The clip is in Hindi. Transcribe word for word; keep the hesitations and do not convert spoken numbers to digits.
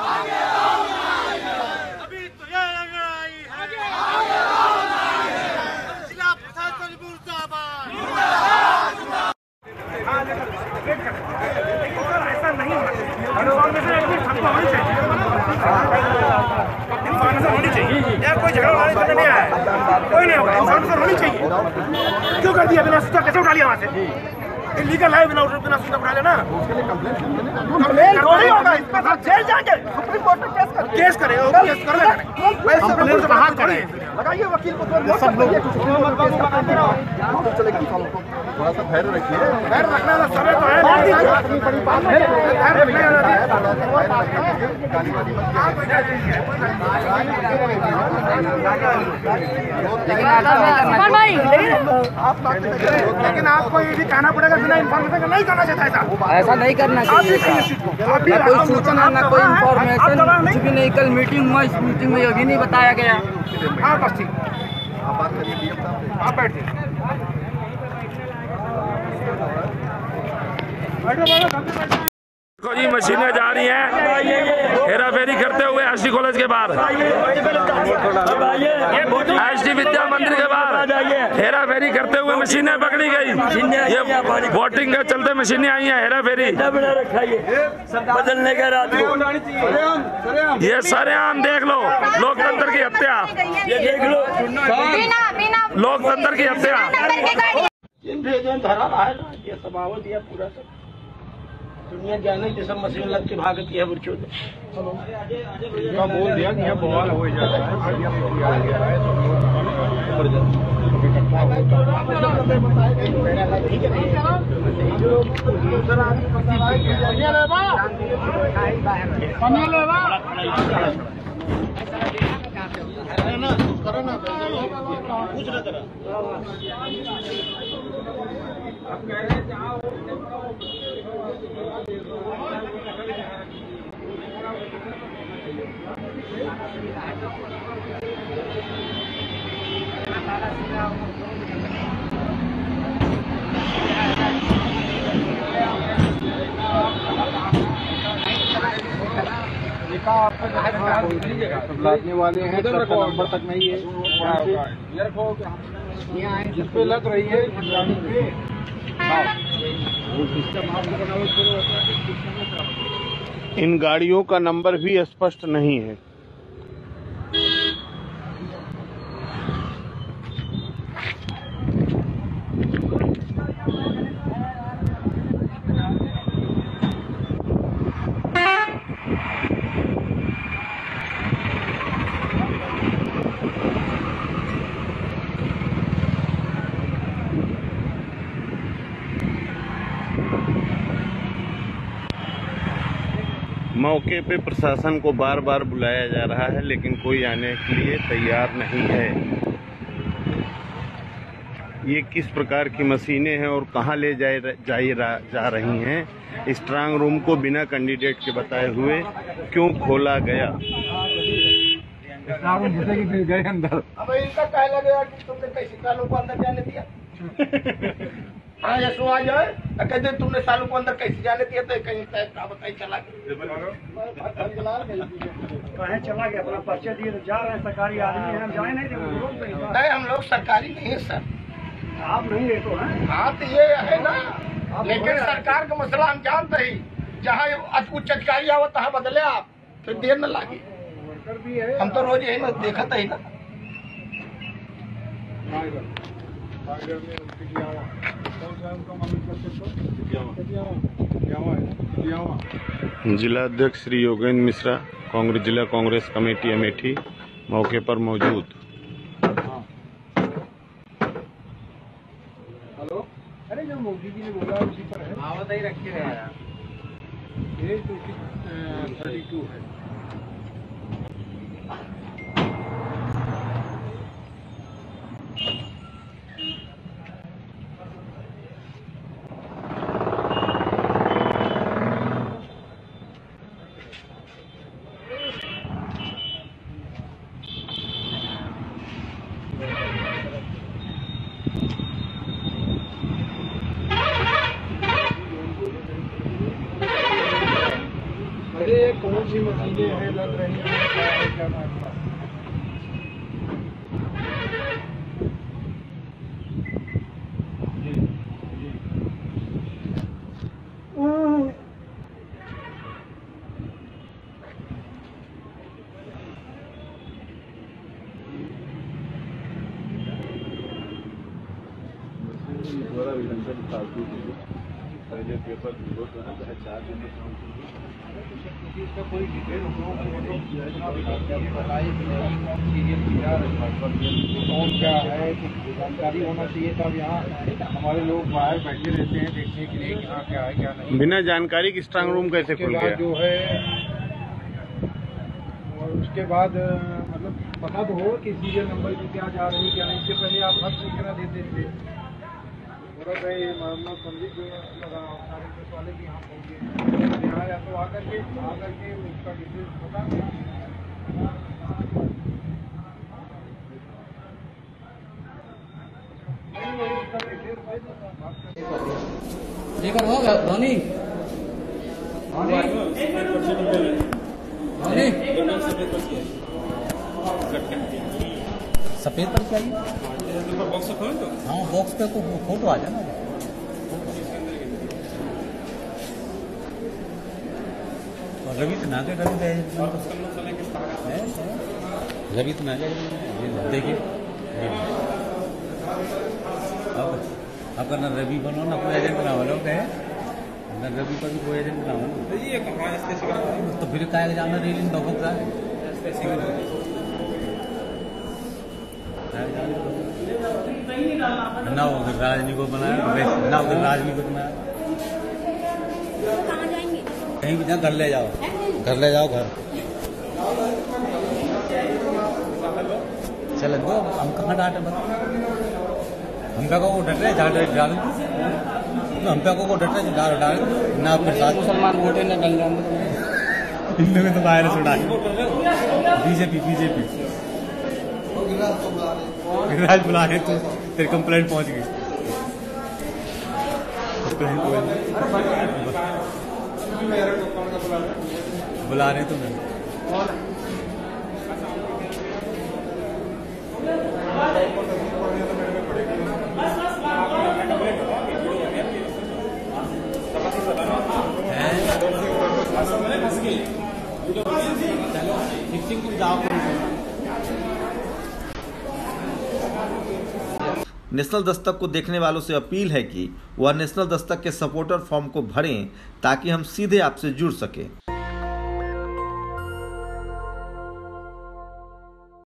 अभी तो ये लड़ाई है, जिला प्रशासन मुर्दाबाद। ऐसा नहीं होना चाहिए, होनी चाहिए यार, कोई झगड़ा करने नहीं आया, कोई नहीं होगा, इन्फॉर्मेशन होनी चाहिए। क्यों कर दिया बिना सूचना, कैसे उठा लिया वहाँ से? इलीगल है, बिना बिना सूचना उठा लेना। कंप्लेन थोड़ी होगा, इस पर जेल जाएंगे, सुप्रीम कोर्ट में केस कर केस करें, केस कर लेना। कंप्लेन कहाँ करें? लगाइए वकील को, सब लोग थोड़ा सा धैर्य रखिए। धैर्य रखने वाला समय तो है, लेकिन आपको ये भी कहना पड़ेगा बिना इन्फॉर्मेशन का नहीं करना चाहिए। ऐसा ऐसा नहीं करना चाहिए, ना कोई सूचना ना कोई इन्फॉर्मेशन, कुछ भी नहीं। कल मीटिंग हुआ, इस मीटिंग में ये भी नहीं बताया गया। हाँ बस ठीक, आप बात करिए डीएम साहब से। आप बैठिए। देखो जी, मशीनें जा रही हैं हेरा फेरी करते हुए एस डी कॉलेज के बाहर, एस डी विद्या मंदिर के बाहर हेरा फेरी करते हुए मशीनें पकड़ी गई। ये वोटिंग के चलते मशीनें आई हैं, हेरा फेरी बदलने के रात को ये सरेआम देख लो, लोकतंत्र की हत्या, ये देख लो, लोकतंत्र की हत्या। धरा रहा है ना, ये समावत दिया पूरा सब दुनिया जाने की सब मशीन लग के भागती है। बच्चों ने बोल दिया कि बवाल हो जाता है, लादने वाले हैं, नंबर तक नहीं है, जिस पे लग रही है इन गाड़ियों का नंबर भी स्पष्ट नहीं है। मौके पे प्रशासन को बार बार बुलाया जा रहा है, लेकिन कोई आने के लिए तैयार नहीं है। ये किस प्रकार की मशीनें हैं और कहां ले जाए जाए जा रही हैं? स्ट्रांग रूम को बिना कैंडिडेट के बताए हुए क्यों खोला गया? स्ट्रांग रूम घुसे कि गए अंदर? अब इनका कह लगेगा कि तुमने कैसे सालों को अंदर जाने दिया। हाँ यशो आ जाए कहते तुमने सालों को अंदर कैसे जाने दिया, तो कहीं बताइए चला गया, चला गया अपना पर्चे दिए तो जा रहे हैं, सरकारी आदमी है, हम जाए नहीं देंगे। नहीं हम लोग सरकारी नहीं है सर, आप नहीं है तो है। हाँ तो ये है ना, लेकिन सरकार का मसला हम जानते ही, जहाँ उच्च अधिकारी आओ तहाँ बदले आप, फिर देर न लागे। हम तो रोज यही ना देखते ही ना। जिला अध्यक्ष श्री योगेंद्र मिश्रा, कांग्रेस जिला कांग्रेस कमेटी अमेठी मौके पर मौजूद। हेलो, अरे जो मोदी जी ने बोला उसी पर है, आवत ही रखे रहे यार। ये तो थर्टी टू है। अरे कौन सी मशीनें हैं? खबरें लग रही हैं, क्या है क्या मामला। पहले पेपर चार दिन इसका कोई डिटेल कौन क्या है जानकारी होना चाहिए। तब यहाँ हमारे लोग बाहर बैठे रहते हैं देखने के लिए कि यहाँ क्या है क्या नहीं। बिना जानकारी की स्ट्रांग रूम कैसे खुल गया? जो है और उसके बाद मतलब पता तो हो कि सीरियल नंबर की क्या जा रही क्या नहीं। इससे पहले आप हर सूचना देते थे। मोहम्मद संदीप लगा सारे पुलिस वाले भी यहाँ पहुँचे यहाँ या तो आकर के आकर के उसका डिटेल्स बता लेकर होगा धोनी धोनी सफेद पर क्या हाँ बॉक्स पे तो फोटो आ जाए ना। रवि तो ना के रवि रवि तो ना देखिए अब अब ना रवि बनो ना कोई एजेंट ना बोलो कहे ना रवि पर भी कोई एजेंट ना हो तो फिर क्या जाना रेलिंग डॉक्टर का ना उधर राजनी को बनाया ना उधर राजनी को बनाया कहीं भी घर ले जाओ घर ले जाओ घर चल दो हम कहाँ डांटे बता हम पे को डर रहे डाल डाल हम पे को डर रहे डाल डाल ना फिर साथ मुसलमान वोटे ना डल जाए इन में तो बाहर सुना बीजेपी बीजेपी गिरिराज बुला रहे तो तेरी कंप्लेंट पहुंच गई बुला रहे तुम्हें नेशनल दस्तक को देखने वालों से अपील है कि वह नेशनल दस्तक के सपोर्टर फॉर्म को भरें ताकि हम सीधे आपसे जुड़ सकें।